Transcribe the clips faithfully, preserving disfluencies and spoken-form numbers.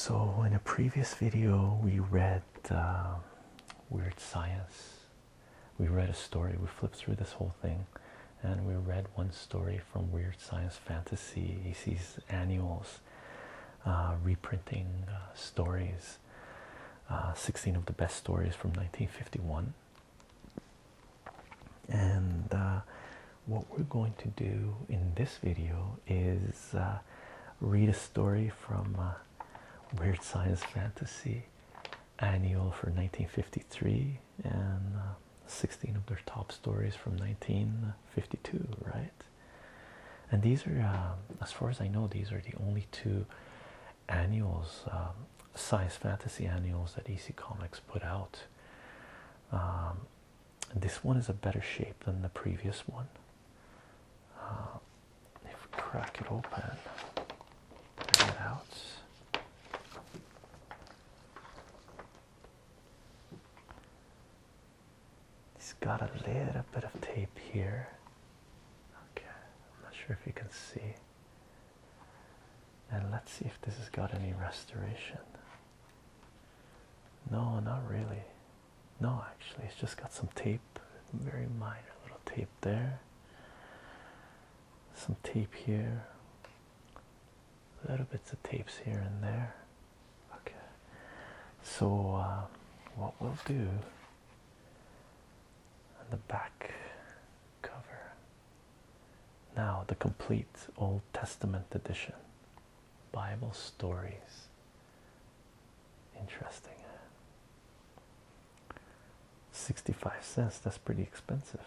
So in a previous video we read uh, Weird Science. We read a story. We flipped through this whole thing and we read one story from Weird Science Fantasy, A C's annuals, uh, reprinting uh, stories, uh, sixteen of the best stories from nineteen fifty-one. And uh, what we're going to do in this video is uh, read a story from uh, Weird Science Fantasy annual for nineteen fifty-three and uh, sixteen of their top stories from nineteen fifty-two, right? And these are, um, as far as I know, these are the only two annuals, um, science fantasy annuals that E C Comics put out. Um, this one is a better shape than the previous one. Uh, if we crack it open, bring it out. It's got a little bit of tape here. Okay, I'm not sure if you can see. And let's see if this has got any restoration. No, not really. No, actually, it's just got some tape, very minor little tape there. Some tape here. Little bits of tapes here and there. Okay. So, uh, what we'll do on the back cover. Now, the complete Old Testament edition. Bible stories. Interesting. sixty-five cents, that's pretty expensive.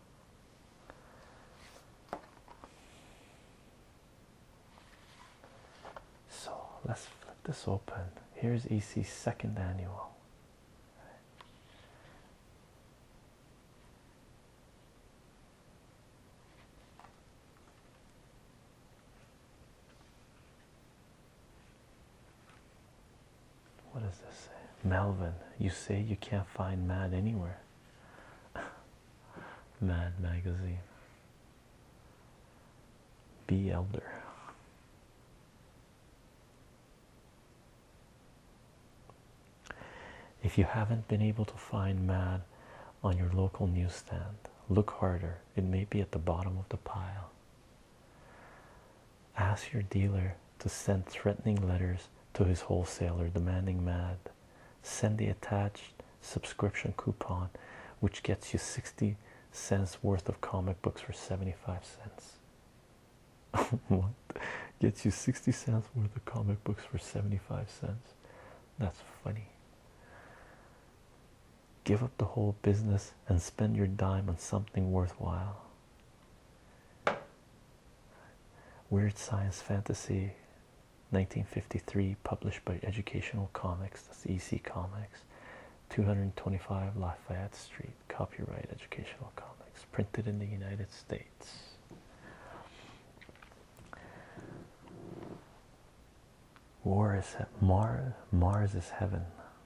So let's flip this open. Here's E C's second annual. What does this say? Melvin, you say you can't find Mad anywhere. Mad magazine. B. Elder. If you haven't been able to find Mad on your local newsstand, look harder. It may be at the bottom of the pile. Ask your dealer to send threatening letters to his wholesaler demanding Mad. Send the attached subscription coupon, which gets you sixty cents worth of comic books for seventy-five cents. What? Gets you sixty cents worth of comic books for seventy-five cents? That's funny. Give up the whole business and spend your dime on something worthwhile. Weird Science Fantasy nineteen fifty-three, published by Educational Comics, that's E C Comics, two twenty-five Lafayette Street, copyright Educational Comics, printed in the United States. War is he Mars, Mars is heaven.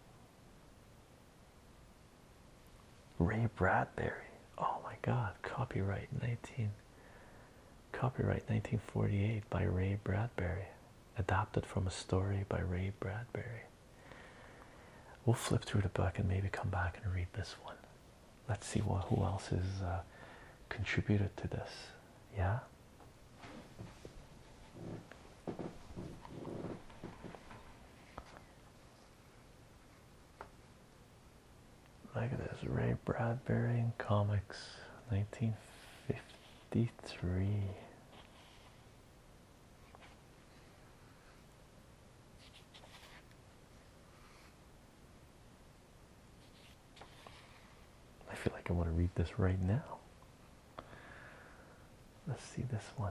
Ray Bradbury, oh my god, copyright nineteen, copyright nineteen forty-eight by Ray Bradbury. Adapted from a story by Ray Bradbury. We'll flip through the book and maybe come back and read this one. Let's see what who else has uh, contributed to this. Yeah. Look at this, Ray Bradbury in comics, nineteen fifty-three. I feel like I want to read this right now. Let's see this one.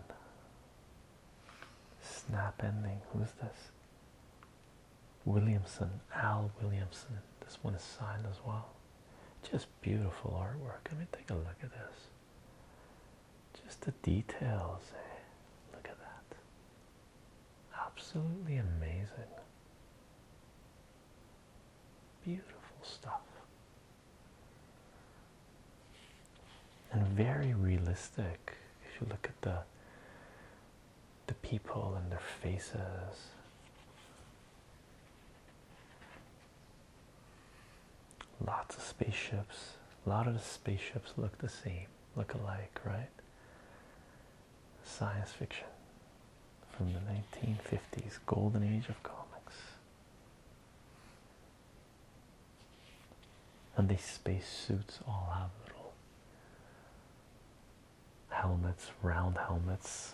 Snap ending. Who's this? Williamson, Al Williamson. This one is signed as well. Just beautiful artwork. I mean, take a look at this. Just the details. Eh? Look at that. Absolutely amazing. Beautiful stuff. And very realistic. If you look at the the people and their faces, Lots of spaceships. A lot of the spaceships look the same, look alike, right? Science fiction from the nineteen fifties, golden age of comics. And these space suits all have little helmets, round helmets.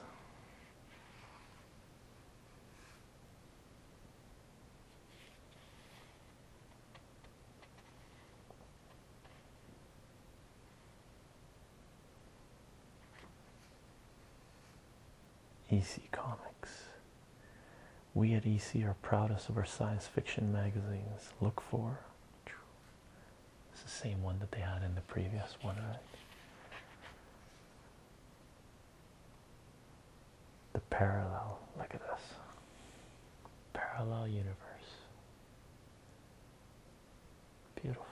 E C Comics. We at E C are proudest of our science fiction magazines. Look for. It's the same one that they had in the previous one, right? The parallel. Look at this. Parallel universe. Beautiful.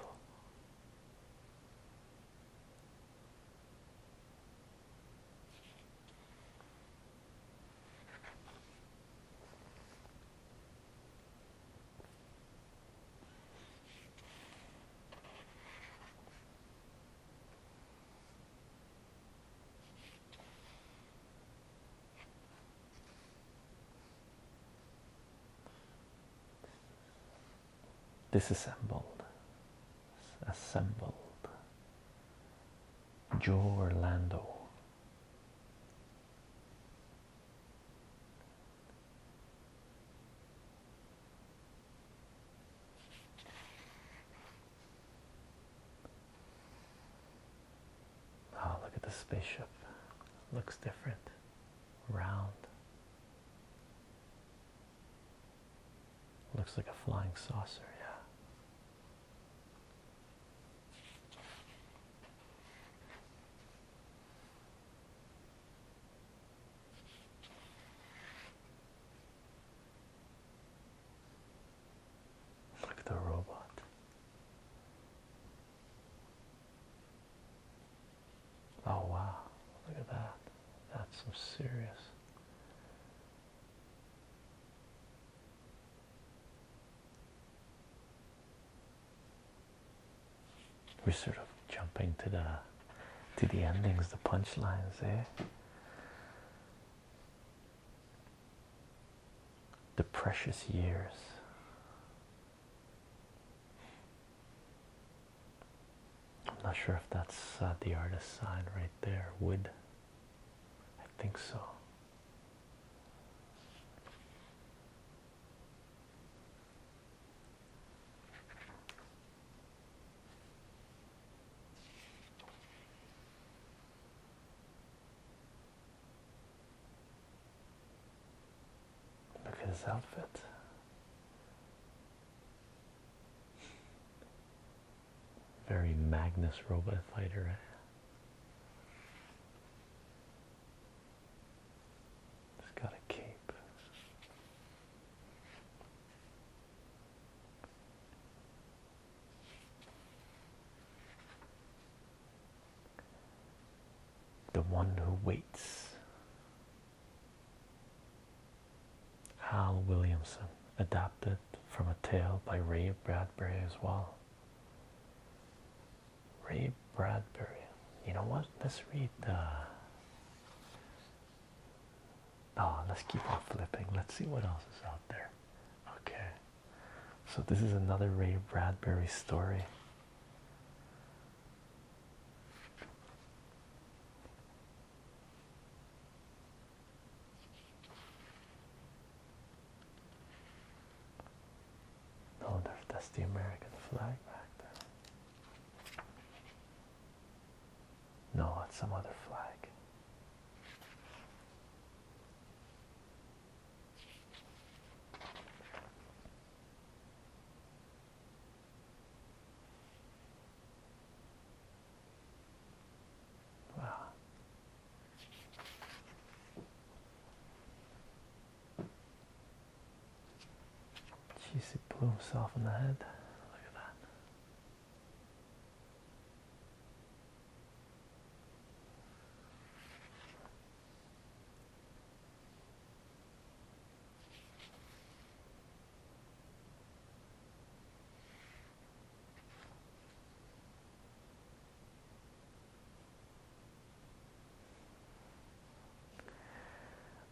Disassembled. Assembled. Joe Orlando. Oh, look at the spaceship. Looks different. Round. Looks like a flying saucer, yeah. Look at the robot. Oh wow, look at that. That's some serious. We're sort of jumping to the to the endings, the punchlines, eh? The precious years. I'm not sure if that's uh, the artist's sign right there. Wood. I think so. Look at his outfit. Very Magnus robot fighter, eh? He's got a cape. The one who waits. Hal Williamson, adapted from a tale by Ray Bradbury as well. Ray Bradbury. You know what? Let's read the. Oh, let's keep on flipping. Let's see what else is out there. Okay. So this is another Ray Bradbury story. Oh, that's the American flag back there. No, it's some other flag. Wow. Jeez, he blew himself in the head. Look at that.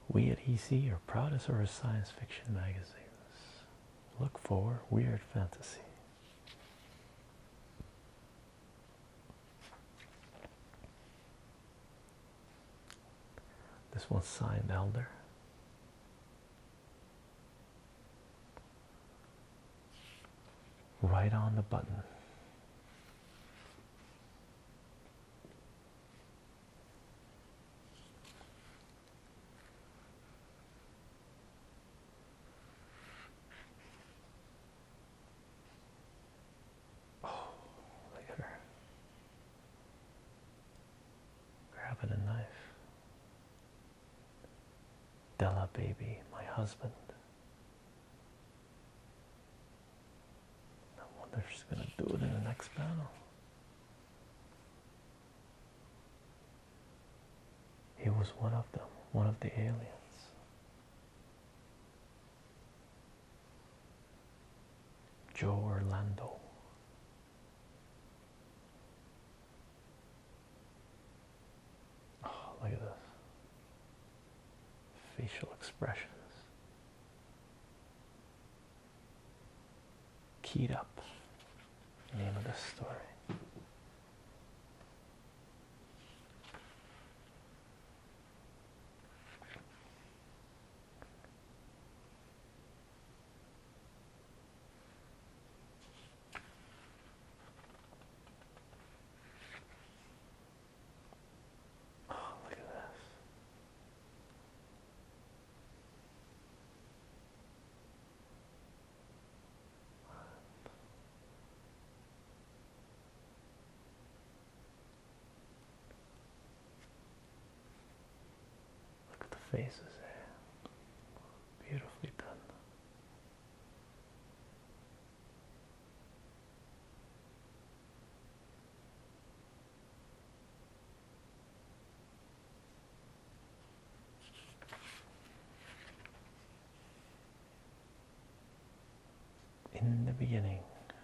We at E C are proud of our science fiction magazines. Look for Weird Fantasy. This one's signed Elder. Right on the button. Oh, look at her. Grabbing a knife. Della, baby, my husband. I wonder if she's gonna do it in the next panel. He was one of them, one of the aliens. Joe Orlando. Oh, look at this. Facial expressions. Keyed Up. Name of the story. Oh, look at this. Look at the faces there. Beautifully done. In the beginning.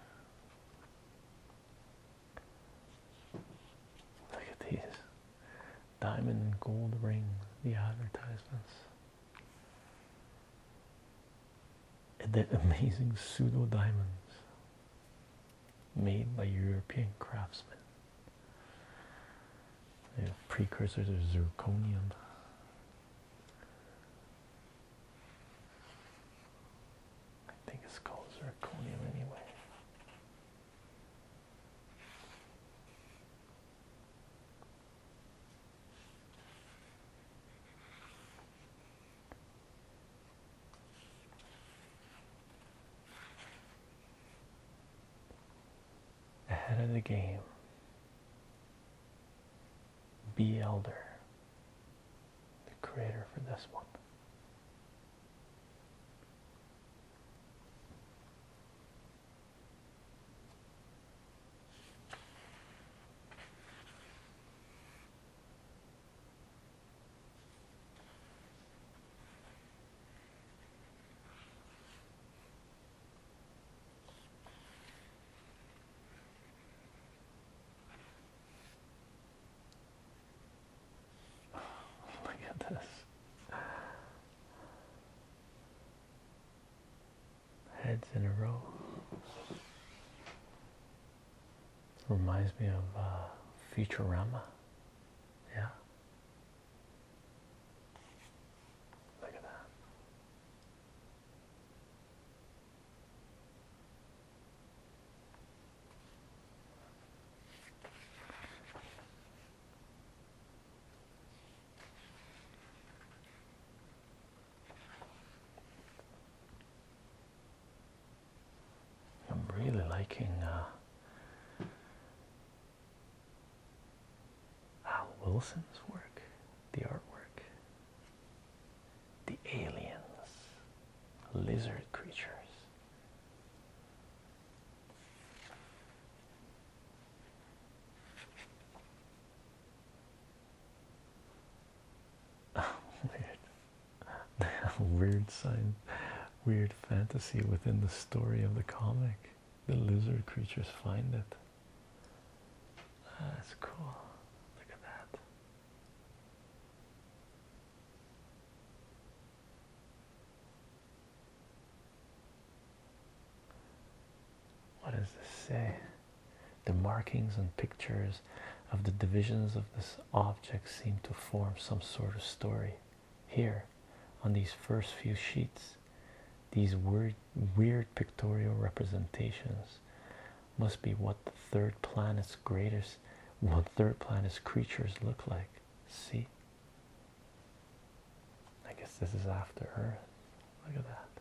Look at these. Diamond and gold rings, the advertisements. And the amazing pseudo diamonds made by European craftsmen. They have precursors of zirconium. I think it's called zirconium anyway. Ahead of the game. B. Elder, the creator for this one. This. Heads in a row. Reminds me of uh, Futurama. Yeah. Look at that. I'm really liking uh, Al Wilson's work, the artwork. The aliens, lizard creatures. Weird. Weird sign, weird fantasy within the story of the comic. The lizard creatures find it. That's cool. Look at that. say? The markings and pictures of the divisions of this object seem to form some sort of story. Here, on these first few sheets, these weird, weird pictorial representations must be what the third planet's greatest, what third planet's creatures look like. See? I guess this is after Earth. Look at that.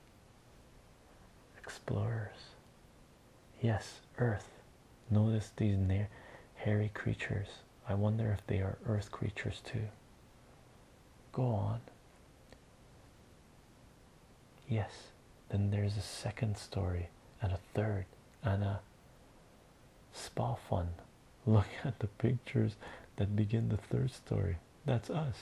Explorers. Yes, Earth. Notice these near hairy creatures. I wonder if they are Earth creatures too. Go on. Yes, then there's a second story and a third and a spa fun. Look at the pictures that begin the third story. That's us.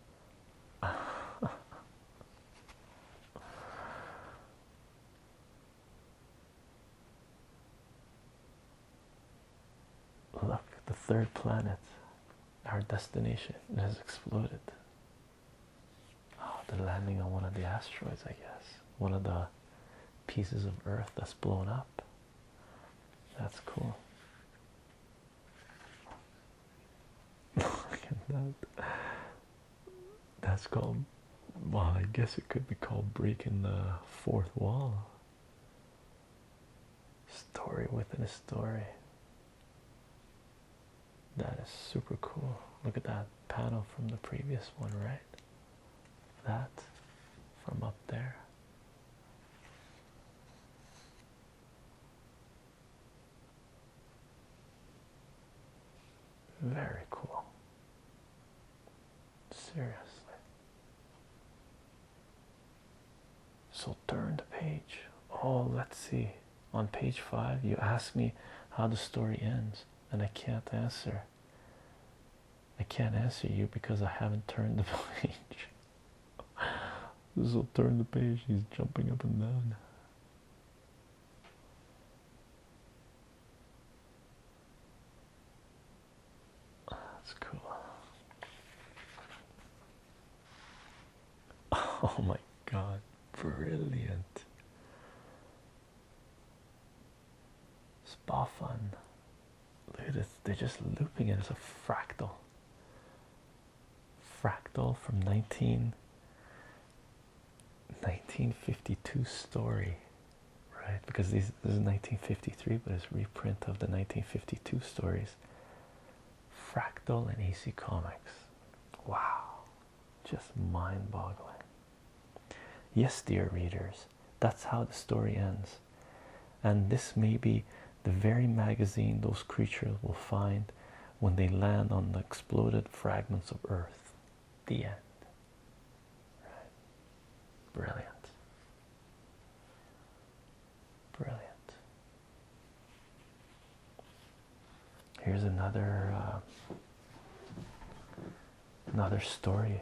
Look, the third planet, our destination, has exploded. Oh, they're landing on one of the asteroids, I guess. One of the pieces of Earth that's blown up. That's cool. Look at that. That's called, well, I guess it could be called breaking the fourth wall. Story within a story. That is super cool. Look at that panel from the previous one, right? That from up there. Very cool. Seriously. So turn the page. Oh, let's see. On page five, you ask me how the story ends, and I can't answer. I can't answer you because I haven't turned the page. So turn the page. He's jumping up and down. That's cool. Oh my god, brilliant. Spa fun. Look at this, they're just looping it as a fractal. Fractal from nineteen fifty-two story, right? Because these, this is nineteen fifty-three, but it's reprint of the nineteen fifty-two stories. Fractal and A C Comics. Wow, just mind-boggling. Yes, dear readers, that's how the story ends, and this may be the very magazine those creatures will find when they land on the exploded fragments of Earth. The end. Right. Brilliant. Brilliant. Here's another uh, another story.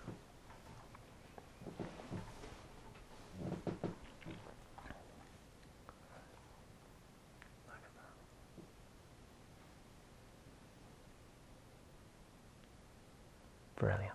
Brilliant.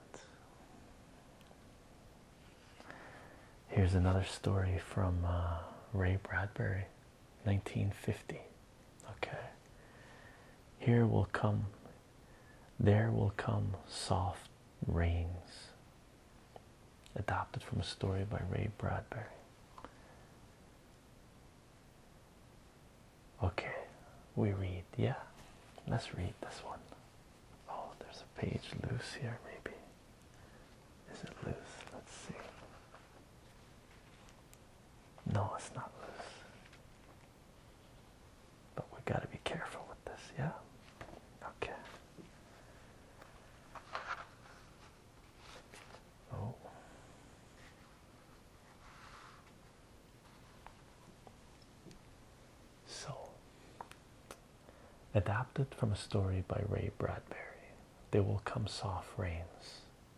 Here's another story from uh, Ray Bradbury, nineteen fifty. Okay. Here will come, there will come soft rains. Adapted from a story by Ray Bradbury. Okay, we read. Yeah, let's read this one. Oh, there's a page loose here, maybe. Is it loose? Let's see. No, it's not loose. But we gotta be careful with this, yeah? Okay. Oh. So, adapted from a story by Ray Bradbury. There will come soft rains.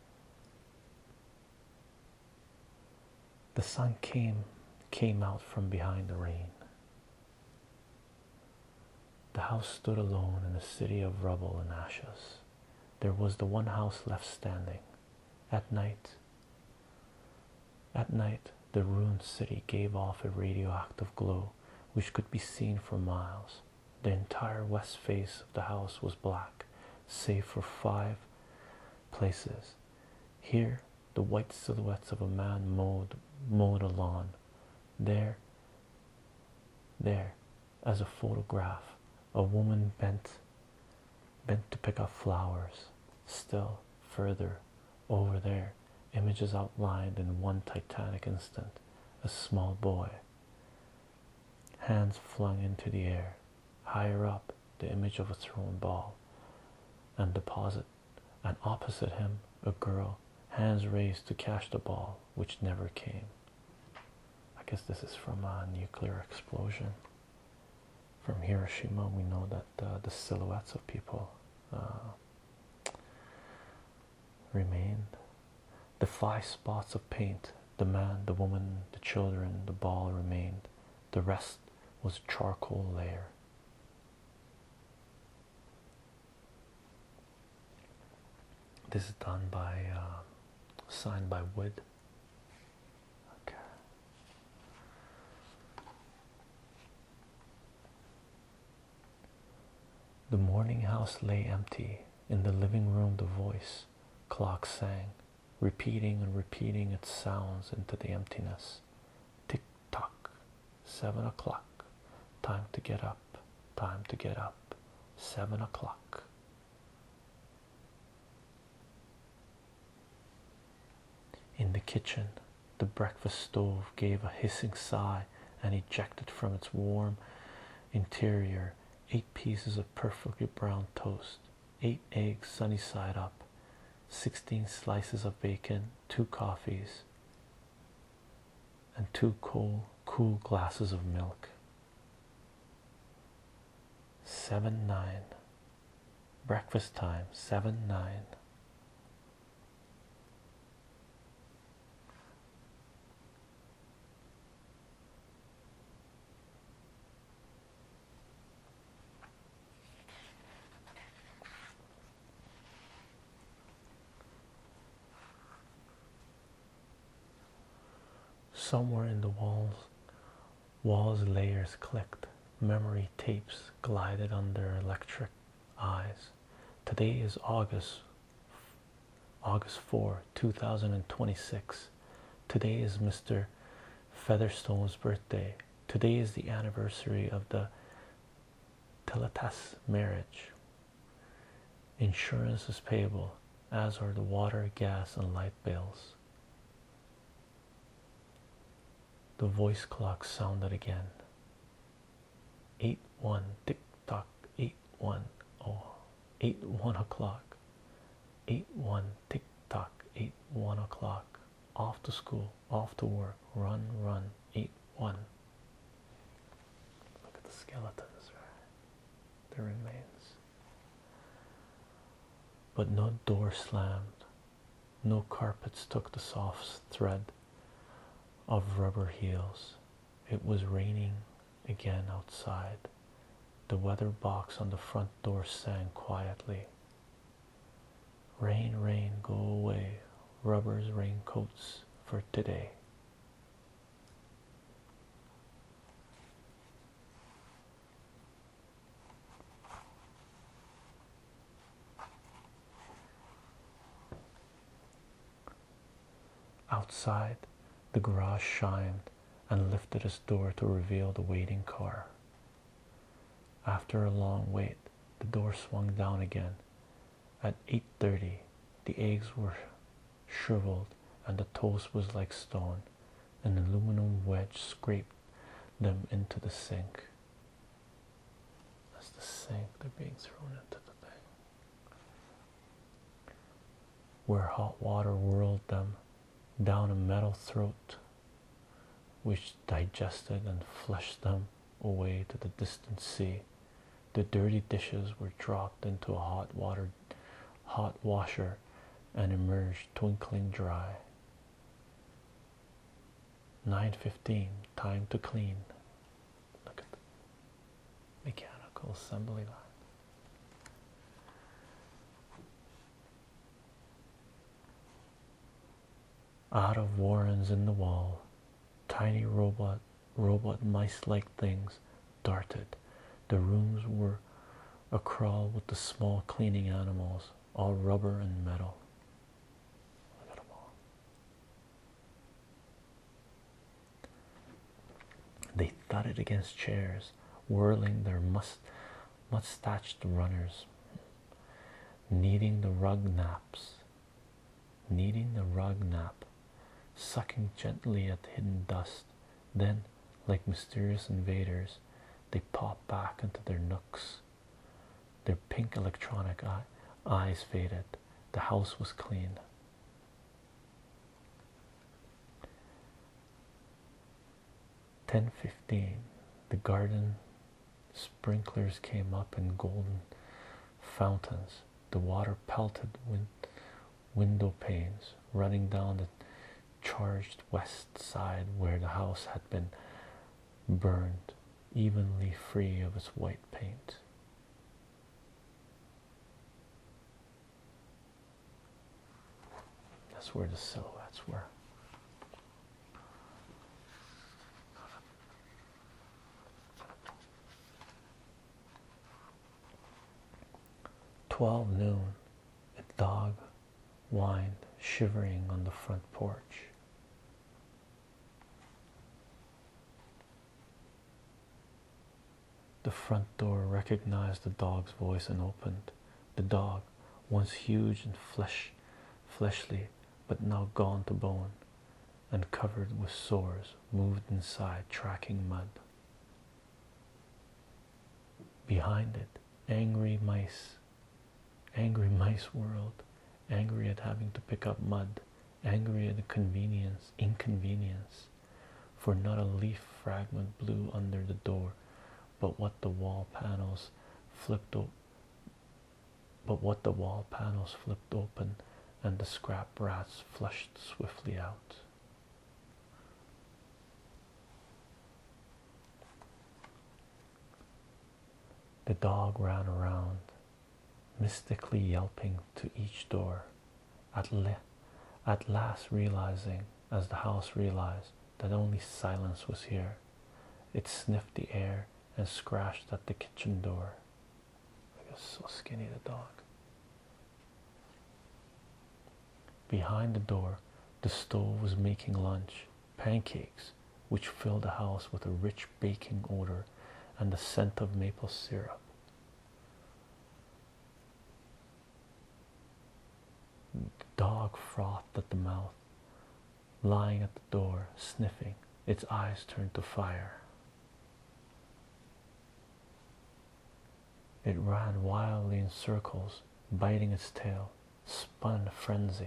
The sun came came out from behind the rain. The house stood alone in a city of rubble and ashes. There was the one house left standing. At night, at night, the ruined city gave off a radioactive glow which could be seen for miles. The entire west face of the house was black, save for five places. Here, the white silhouettes of a man mowed, mowed a lawn. There, there, as a photograph, a woman bent, bent to pick up flowers. Still further, over there, images outlined in one titanic instant, a small boy, hands flung into the air. Higher up, the image of a thrown ball and deposit, and opposite him, a girl, hands raised to catch the ball, which never came. I guess this is from a nuclear explosion. From Hiroshima, we know that uh, the silhouettes of people uh, remained. The five spots of paint, the man, the woman, the children, the ball remained. The rest was charcoal layer. This is done by, uh, signed by Wood. Okay. The morning house lay empty. In the living room, the voice clock sang, repeating and repeating its sounds into the emptiness. Tick tock, seven o'clock. Time to get up. Time to get up. Seven o'clock. In the kitchen, the breakfast stove gave a hissing sigh and ejected from its warm interior eight pieces of perfectly brown toast, eight eggs sunny side up, sixteen slices of bacon, two coffees, and two cool, cool glasses of milk. Seven nine. Breakfast time, seven nine. Somewhere in the walls, walls layers clicked. Memory tapes glided under electric eyes. Today is August, August fourth, two thousand twenty-six. Today is Mister Featherstone's birthday. Today is the anniversary of the Teletas marriage. Insurance is payable, as are the water, gas, and light bills. The voice clock sounded again. Eight one, tick tock, eight one, oh, eight one o'clock. Eight one, tick tock, eight one o'clock. Off to school, off to work, run, run, eight one. Look at the skeletons, right? The remains. But no door slammed, no carpets took the soft thread of rubber heels. It was raining again outside. The weather box on the front door sang quietly. Rain, rain, go away. Rubber's raincoats for today. Outside, the garage shined and lifted its door to reveal the waiting car. After a long wait, the door swung down again. At eight thirty, the eggs were shriveled and the toast was like stone. An aluminum wedge scraped them into the sink. That's the sink, they're being thrown into the thing. Where hot water whirled them down a metal throat, which digested and flushed them away to the distant sea. The dirty dishes were dropped into a hot water, hot washer, and emerged twinkling dry. Nine fifteen, time to clean. Look at the mechanical assembly line. Out of warrens in the wall, tiny robot robot mice-like things darted. The rooms were a crawl with the small cleaning animals, all rubber and metal. Look at them all. They thudded against chairs, whirling their must mustached runners, kneading the rug naps, kneading the rug nap, sucking gently at hidden dust. Then, like mysterious invaders, they popped back into their nooks. Their pink electronic eye, eyes faded. The house was clean. ten fifteen. The garden sprinklers came up in golden fountains. The water pelted win window panes, running down the charged west side where the house had been burned, evenly free of its white paint. That's where the silhouettes were. Twelve noon. A dog whined, shivering on the front porch. The front door recognized the dog's voice and opened. The dog, once huge and flesh, fleshly, but now gone to bone and covered with sores, moved inside, tracking mud. Behind it, angry mice, angry mice world, angry at having to pick up mud, angry at the convenience, inconvenience, for not a leaf fragment blew under the door, but what the wall panels flipped open, but what the wall panels flipped open, and the scrap rats flushed swiftly out. The dog ran around, mystically yelping to each door, at, le at last realizing, as the house realized, that only silence was here. It sniffed the air and scratched at the kitchen door. Look, it's so skinny, the dog. Behind the door, the stove was making lunch, pancakes, which filled the house with a rich baking odor and the scent of maple syrup. The dog frothed at the mouth, lying at the door, sniffing, its eyes turned to fire. It ran wildly in circles, biting its tail, spun frenzy.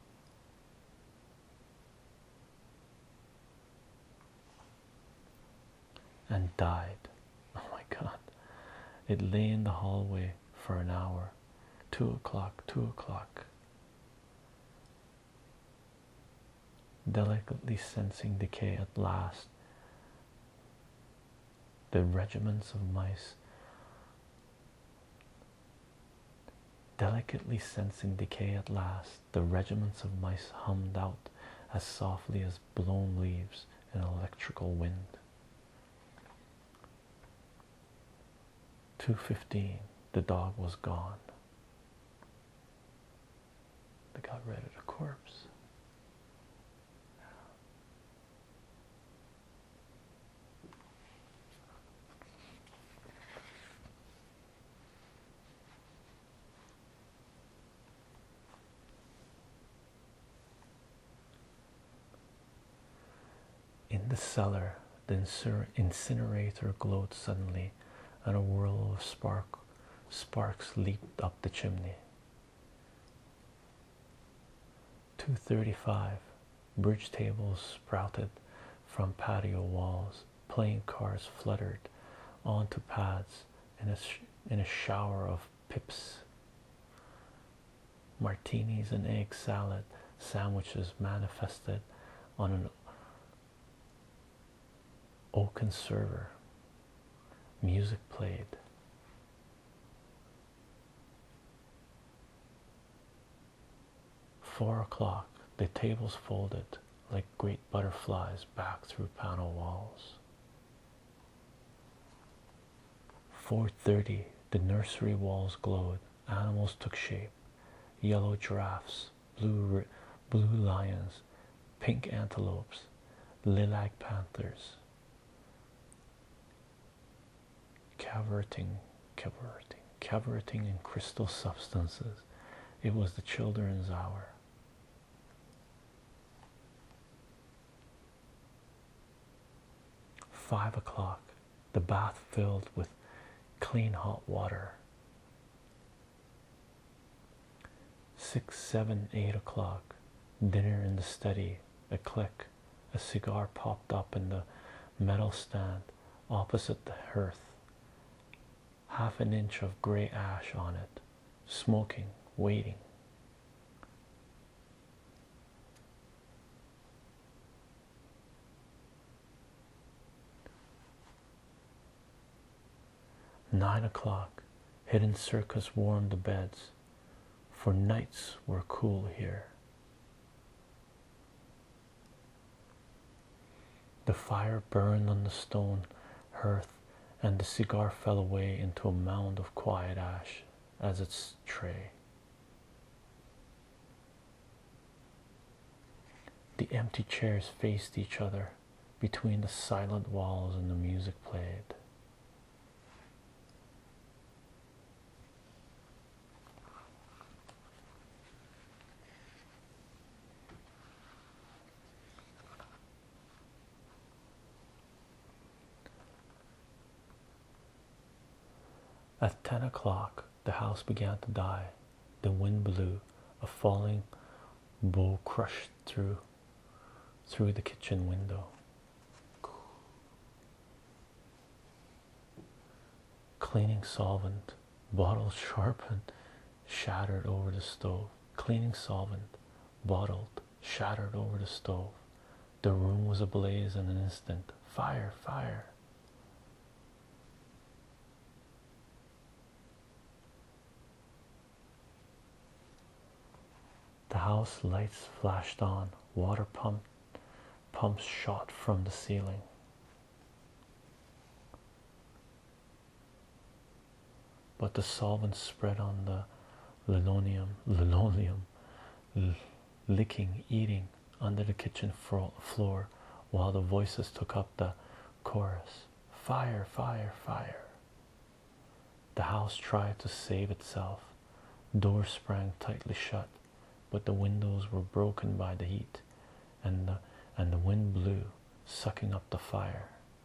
And died. Oh my God. It lay in the hallway for an hour. Two o'clock, two o'clock. Delicately sensing decay at last, the regiments of mice, delicately sensing decay at last, the regiments of mice hummed out as softly as blown leaves in an electrical wind. two fifteen, the dog was gone. They got rid of the corpse. In the cellar, the incinerator glowed suddenly, and a whirl of spark, sparks leaped up the chimney. two thirty-five. Bridge tables sprouted from patio walls. Playing cards fluttered onto pads in a, sh in a shower of pips. Martinis and egg salad sandwiches manifested on an oaken server. Music played. Four o'clock. The tables folded like great butterflies back through panel walls. four thirty, the nursery walls glowed. Animals took shape: yellow giraffes, blue blue lions, pink antelopes, lilac panthers, cavorting, cavorting, cavorting in crystal substances. It was the children's hour. Five o'clock, the bath filled with clean hot water. Six, seven, eight o'clock, dinner in the study. A click, a cigar popped up in the metal stand opposite the hearth. Half an inch of gray ash on it, smoking, waiting. Nine o'clock, hidden circus warmed the beds, for nights were cool here. The fire burned on the stone hearth, and the cigar fell away into a mound of quiet ash as its tray. The empty chairs faced each other between the silent walls, and the music played. At ten o'clock, the house began to die. The wind blew. A falling bough crushed through through the kitchen window. Cleaning solvent, bottle sharpened, shattered over the stove. Cleaning solvent, bottled, shattered over the stove. The room was ablaze in an instant. Fire, fire. The house lights flashed on. Water pump, pumps shot from the ceiling. But the solvent spread on the linoleum, linoleum, licking, eating under the kitchen floor, while the voices took up the chorus. Fire, fire, fire. The house tried to save itself. Doors sprang tightly shut, but the windows were broken by the heat, and the, and the wind blew, sucking up the fire.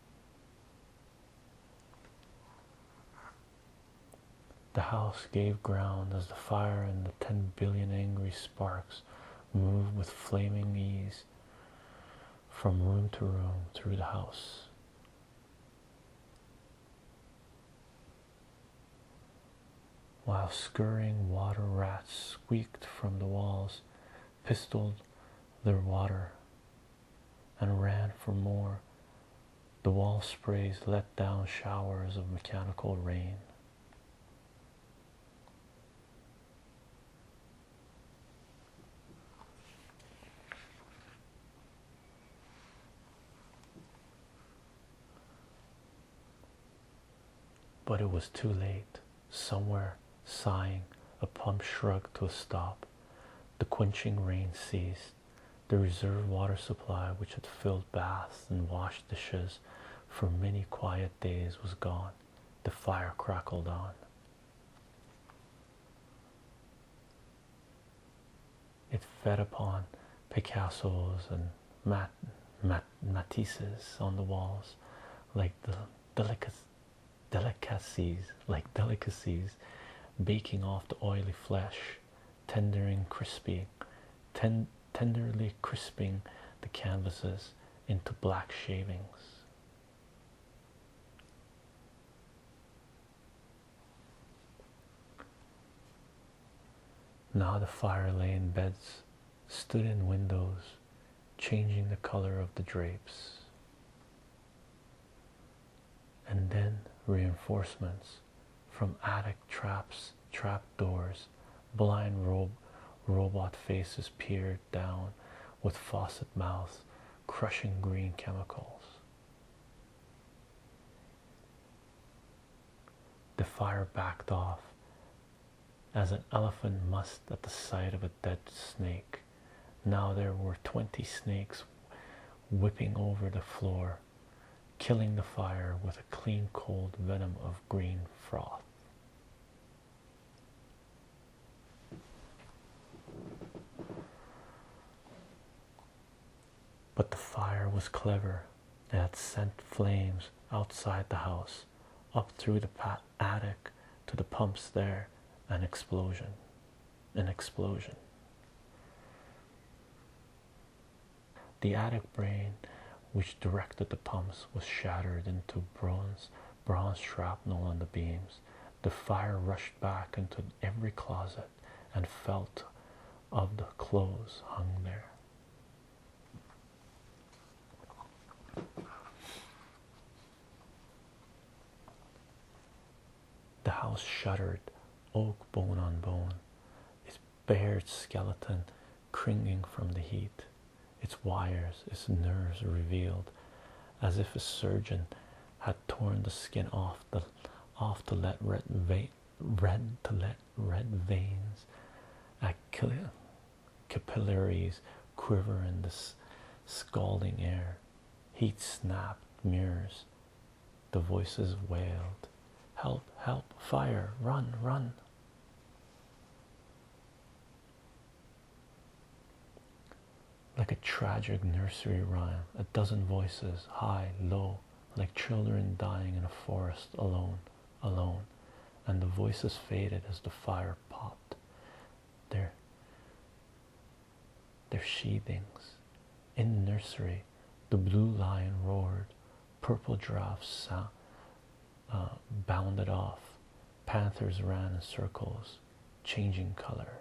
The house gave ground as the fire and the ten billion angry sparks moved with flaming ease from room to room through the house. While scurrying water rats squeaked from the walls, pistoled their water, and ran for more, the wall sprays let down showers of mechanical rain. But it was too late. Somewhere, sighing, a pump shrugged to a stop. The quenching rain ceased. The reserve water supply, which had filled baths and washed dishes for many quiet days, was gone. The fire crackled on. It fed upon Picassos and Mat Mat Matisses on the walls, like the delicacies. Delicacies, like delicacies, baking off the oily flesh, tendering, crispy, ten, tenderly crisping the canvases into black shavings. Now the fire lay in beds, stood in windows, changing the color of the drapes. And then reinforcements from attic traps, trap doors, blind robe, robot faces peered down with faucet mouths, crushing green chemicals. The fire backed off, as an elephant must at the sight of a dead snake. Now there were twenty snakes whipping over the floor, killing the fire with a clean cold venom of green froth. But the fire was clever. It had sent flames outside the house, up through the attic to the pumps there. An explosion. An explosion. The attic brain which directed the pumps was shattered into bronze, bronze shrapnel on the beams. The fire rushed back into every closet and felt of the clothes hung there. The house shuddered, oak bone on bone, its bared skeleton cringing from the heat, its wires, its nerves revealed, as if a surgeon had torn the skin off the off to let red vein, red to let red veins, capillaries quiver in this scalding air. Heat snapped mirrors. The voices wailed, "Help! Help! Fire! Run! Run!" Like a tragic nursery rhyme, a dozen voices, high, low, like children dying in a forest, alone, alone, and the voices faded as the fire popped. Their, their sheathings. In the nursery, the blue lion roared, purple giraffes sound, uh, bounded off, panthers ran in circles, changing color.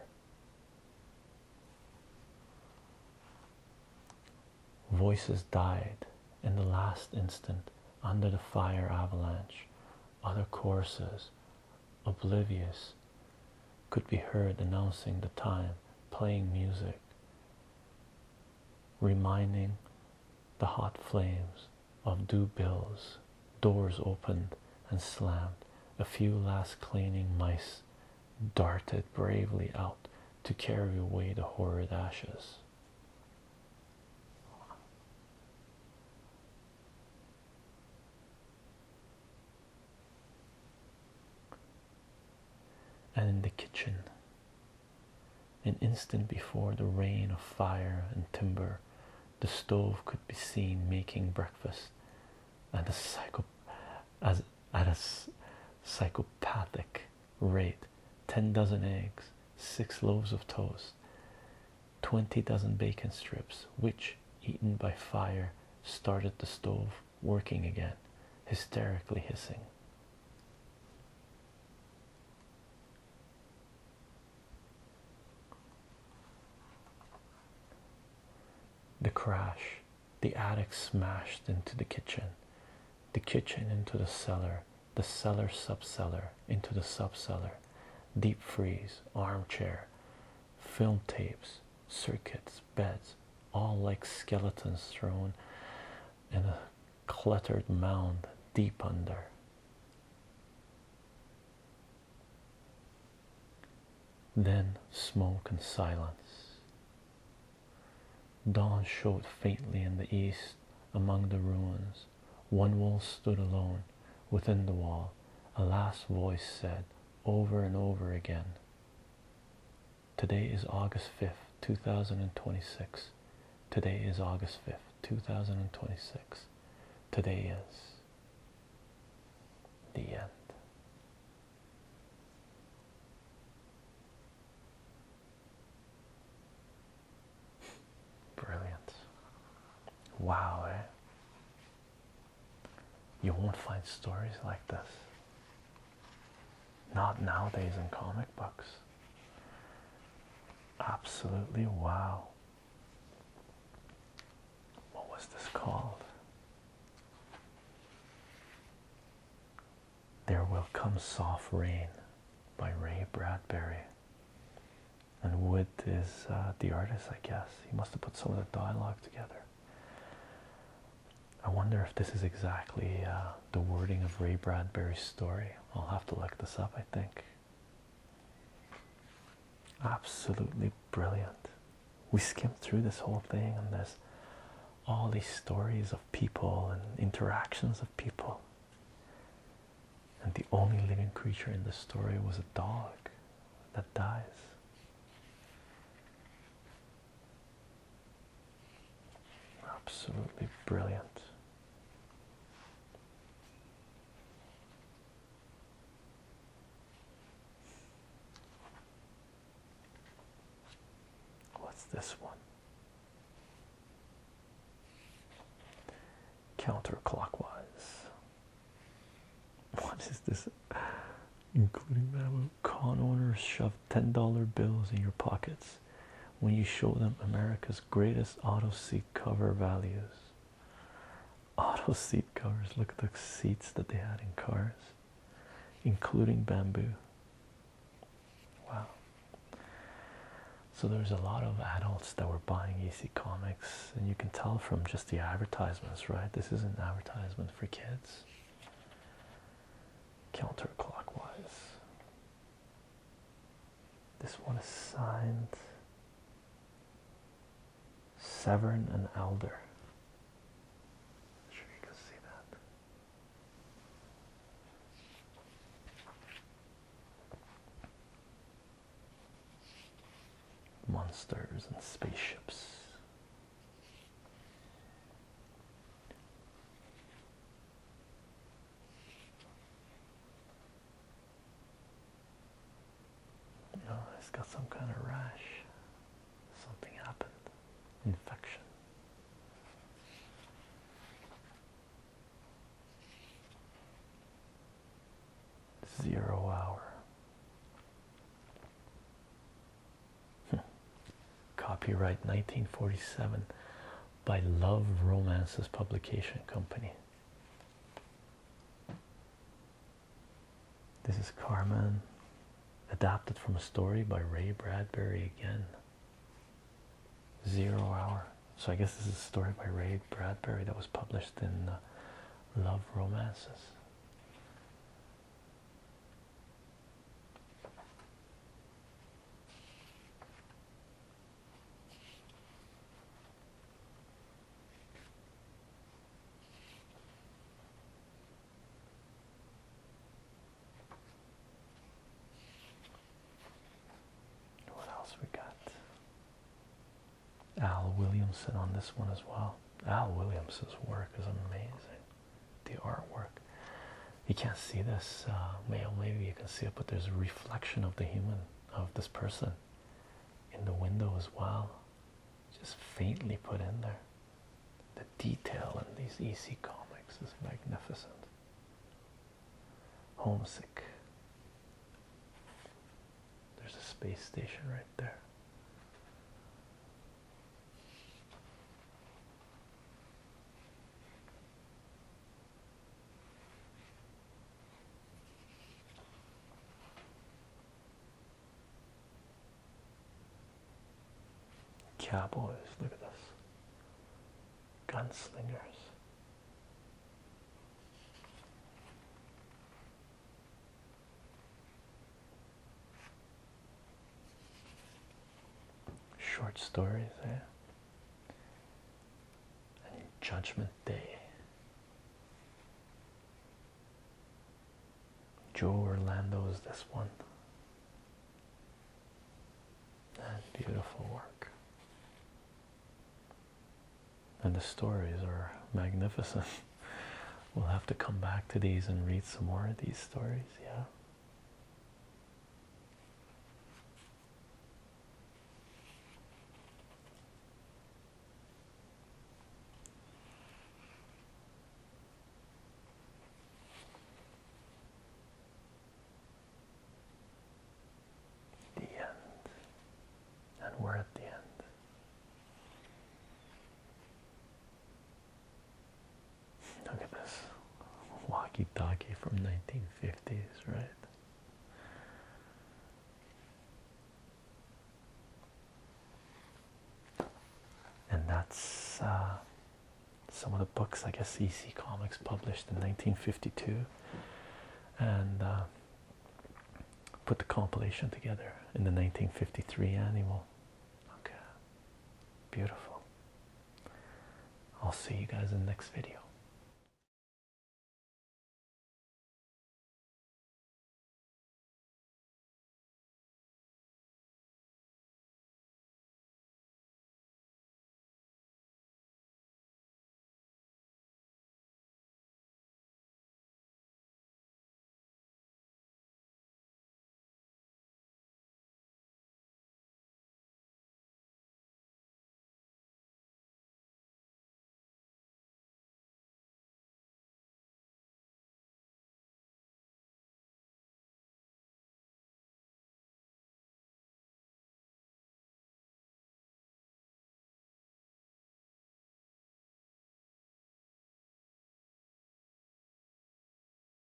Voices died in the last instant under the fire avalanche. Other choruses, oblivious, could be heard announcing the time, playing music, reminding the hot flames of due bills. Doors opened and slammed. A few last cleaning mice darted bravely out to carry away the horrid ashes. And in the kitchen, an instant before the rain of fire and timber, the stove could be seen making breakfast at a psycho as at a psychopathic rate. Ten dozen eggs, six loaves of toast, twenty dozen bacon strips, which, eaten by fire, started the stove working again, hysterically hissing. The crash, the attic smashed into the kitchen, the kitchen into the cellar, the cellar subcellar into the subcellar, deep freeze, armchair, film tapes, circuits, beds, all like skeletons thrown in a cluttered mound deep under. Then smoke and silence. Dawn showed faintly in the east among the ruins. One wall stood alone. Within the wall, a last voice said over and over again, "Today is August fifth, two thousand twenty-six. Today is August fifth, two thousand twenty-six. Today is the end." Brilliant. Wow, eh? You won't find stories like this. Not nowadays in comic books. Absolutely wow. What was this called? There Will Come Soft Rain by Ray Bradbury. And Wood is uh, the artist, I guess. He must have put some of the dialogue together. I wonder if this is exactly uh, the wording of Ray Bradbury's story. I'll have to look this up, I think. Absolutely brilliant. We skimmed through this whole thing, and there's all these stories of people and interactions of people. And the only living creature in the story was a dog that dies. Absolutely brilliant. What's this one? Counterclockwise. What is this? Including that, con owners shove ten dollar bills in your pockets when you show them America's greatest auto seat cover values. Auto seat covers. Look at the seats that they had in cars, including bamboo. Wow. So there's a lot of adults that were buying E C Comics, and you can tell from just the advertisements, right? This is an advertisement for kids. Counterclockwise. This one is signed Severn and Elder. I'm sure you can see that. Monsters and spaceships. No, it's got some kind of rash. Something happened. Infection. Zero hour. Copyright nineteen forty-seven by Love Romances Publication Company. This is Carmen, adapted from a story by Ray Bradbury again. Zero hour. So I guess this is a story by Ray Bradbury that was published in uh, Love Romances. What else we got? Al Williamson on this one as well. Al Williamson's work is amazing. The artwork. You can't see this, uh, maybe you can see it, but there's a reflection of the human, of this person, in the window as well. Just faintly put in there. The detail in these E C Comics is magnificent. Homesick. There's a space station right there. Cowboys, look at this. Gunslingers. Short stories, eh? And Judgment Day. Joe Orlando is this one. And beautiful work. And the stories are magnificent. We'll have to come back to these and read some more of these stories, yeah. The end. And we're at the end. Look at this walkie-talkie from nineteen fifties, right? And that's uh, some of the books I guess E C Comics published in nineteen fifty-two, and uh, put the compilation together in the nineteen fifty-three annual. Okay, beautiful. I'll see you guys in the next video.